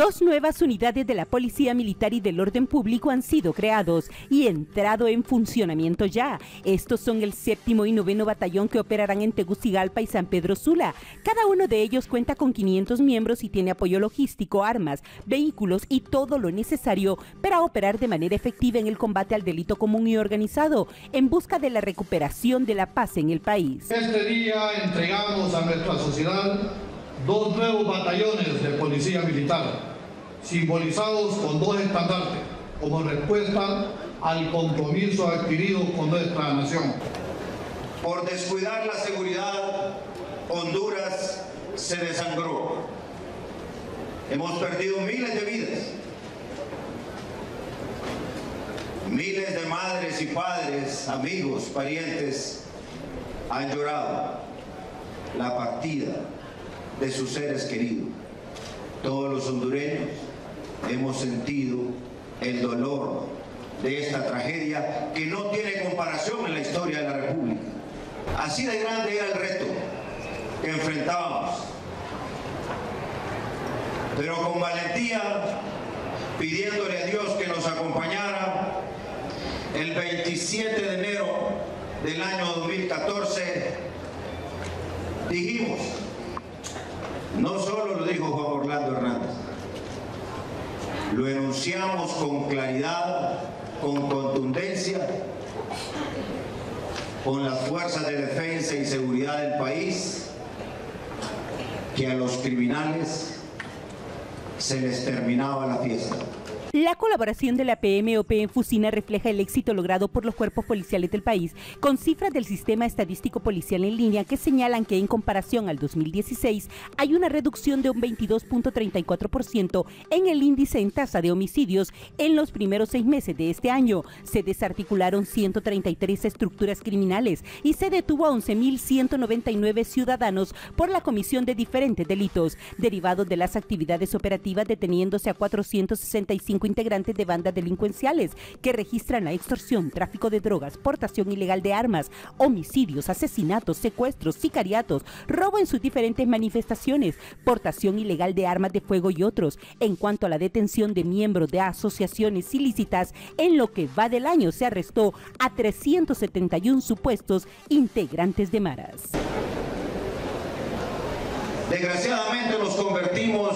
Dos nuevas unidades de la Policía Militar y del Orden Público han sido creados y entrado en funcionamiento ya. Estos son el 7º y 9º Batallón que operarán en Tegucigalpa y San Pedro Sula. Cada uno de ellos cuenta con 500 miembros y tiene apoyo logístico, armas, vehículos y todo lo necesario para operar de manera efectiva en el combate al delito común y organizado, en busca de la recuperación de la paz en el país. Este día entregamos a nuestra sociedad dos nuevos batallones de policía militar, simbolizados con dos estandartes, como respuesta al compromiso adquirido con nuestra nación. Por descuidar la seguridad, Honduras se desangró. Hemos perdido miles de vidas. Miles de madres y padres, amigos, parientes han llorado la partida de sus seres queridos. Todos los hondureños hemos sentido el dolor de esta tragedia que no tiene comparación en la historia de la República. Así de grande era el reto que enfrentábamos, pero con valentía, pidiéndole a Dios que nos acompañara, el 27 de enero del año 2014 dijimos, no solo lo dijo Juan Orlando Hernández, lo enunciamos con claridad, con contundencia, con las fuerzas de defensa y seguridad del país, que a los criminales se les terminaba la fiesta. La colaboración de la PMOP en Fusina refleja el éxito logrado por los cuerpos policiales del país, con cifras del Sistema Estadístico Policial en Línea que señalan que en comparación al 2016 hay una reducción de un 22.34% en el índice en tasa de homicidios en los primeros 6 meses de este año. Se desarticularon 133 estructuras criminales y se detuvo a 11.199 ciudadanos por la comisión de diferentes delitos derivados de las actividades operativas, deteniéndose a 465 integrantes de bandas delincuenciales que registran la extorsión, tráfico de drogas, portación ilegal de armas, homicidios, asesinatos, secuestros, sicariatos, robo en sus diferentes manifestaciones, portación ilegal de armas de fuego y otros. En cuanto a la detención de miembros de asociaciones ilícitas, en lo que va del año se arrestó a 371 supuestos integrantes de maras. Desgraciadamente nos convertimos,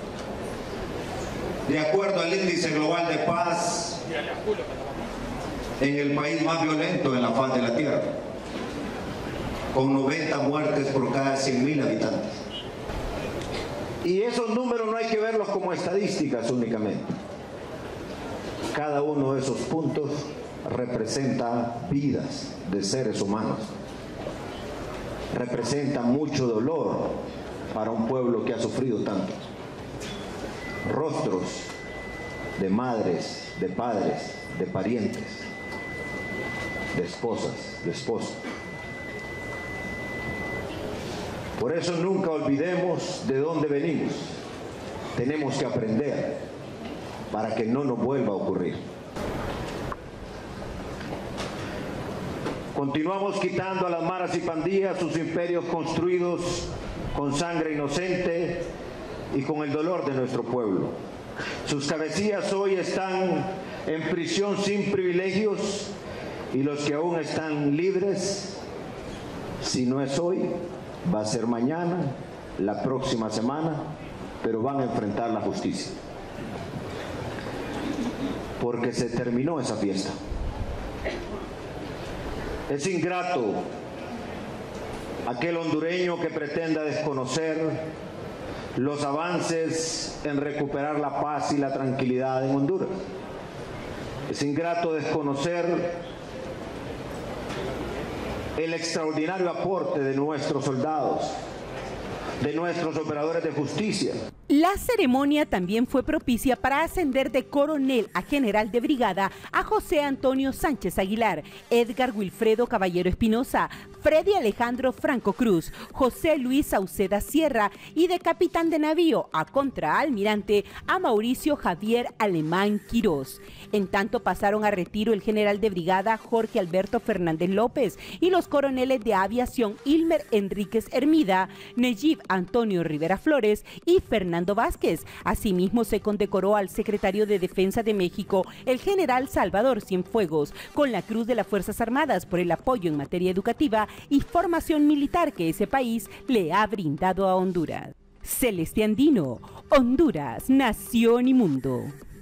de acuerdo al Índice Global de Paz, en el país más violento en la faz de la Tierra, con 90 muertes por cada 100.000 habitantes. Y esos números no hay que verlos como estadísticas únicamente. Cada uno de esos puntos representa vidas de seres humanos. Representa mucho dolor para un pueblo que ha sufrido tanto. Rostros de madres, de padres, de parientes, de esposas, de esposos. Por eso nunca olvidemos de dónde venimos. Tenemos que aprender para que no nos vuelva a ocurrir. Continuamos quitando a las maras y pandillas sus imperios construidos con sangre inocente y con el dolor de nuestro pueblo. Sus cabecillas hoy están en prisión sin privilegios y los que aún están libres, si no es hoy, va a ser mañana, la próxima semana, pero van a enfrentar la justicia. Porque se terminó esa fiesta. Es ingrato aquel hondureño que pretenda desconocer los avances en recuperar la paz y la tranquilidad en Honduras. Es ingrato desconocer el extraordinario aporte de nuestros soldados, de nuestros operadores de justicia. La ceremonia también fue propicia para ascender de coronel a general de brigada a José Antonio Sánchez Aguilar, Edgar Wilfredo Caballero Espinosa, Freddy Alejandro Franco Cruz, José Luis Sauceda Sierra y de capitán de navío a contraalmirante a Mauricio Javier Alemán Quirós. En tanto pasaron a retiro el general de brigada Jorge Alberto Fernández López y los coroneles de aviación Ilmer Enríquez Hermida, Neyib Antonio Rivera Flores y Fernando Fernando Vázquez. Asimismo, se condecoró al secretario de Defensa de México, el general Salvador Cienfuegos, con la Cruz de las Fuerzas Armadas por el apoyo en materia educativa y formación militar que ese país le ha brindado a Honduras. Celeste Andino, Honduras, Nación y Mundo.